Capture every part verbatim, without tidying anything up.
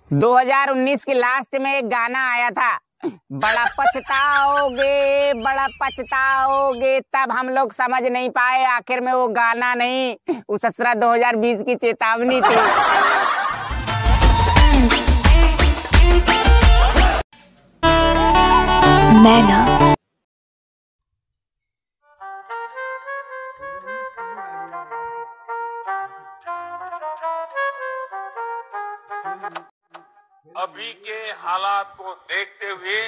दो हज़ार उन्नीस के लास्ट में एक गाना आया था, बड़ा पछताओगे बड़ा पछताओगे। तब हम लोग समझ नहीं पाए आखिर में वो गाना नहीं, उस ससुरा दो हज़ार बीस की चेतावनी थी। मैं ना अभी के हालात को देखते हुए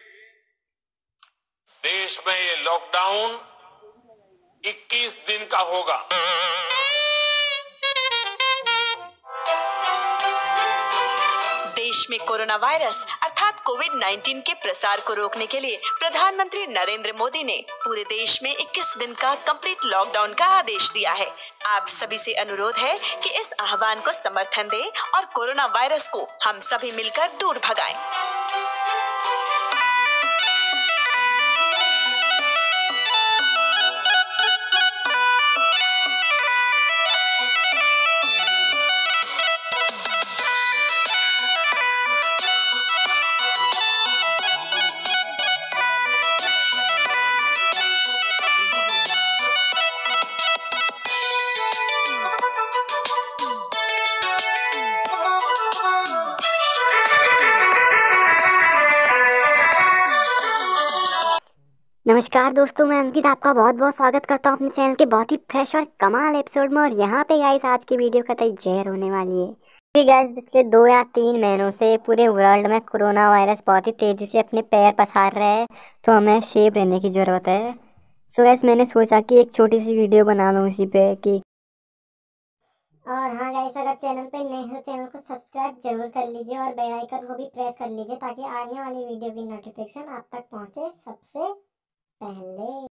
देश में ये लॉकडाउन इक्कीस दिन का होगा। देश में कोरोना वायरस अर्थात कोविड उन्नीस के प्रसार को रोकने के लिए प्रधानमंत्री नरेंद्र मोदी ने पूरे देश में इक्कीस दिन का कंप्लीट लॉकडाउन का आदेश दिया है। आप सभी से अनुरोध है कि इस आह्वान को समर्थन दें और कोरोना वायरस को हम सभी मिलकर दूर भगाएं। नमस्कार दोस्तों, मैं अंकित आपका बहुत बहुत स्वागत करता हूं अपने चैनल के बहुत ही फ्रेश और कमाल एपिसोड में। और यहाँ पे गाइस आज की वीडियो कतई जहर होने वाली है क्योंकि गाइस पिछले दो या तीन महीनों से पूरे वर्ल्ड में कोरोना वायरस बहुत ही तेज़ी से अपने पैर पसार रहा है, तो हमें सेफ रहने की ज़रूरत है। सो गाइस मैंने सोचा कि एक छोटी सी वीडियो बना लूँ इसी पे कि और हाँ गाइस, अगर चैनल पे नए हो चैनल को सब्सक्राइब जरूर कर लीजिए और बेल आइकन को भी प्रेस कर लीजिए ताकि आने वाली वीडियो की नोटिफिकेशन आप तक पहुँचे सबसे पहले।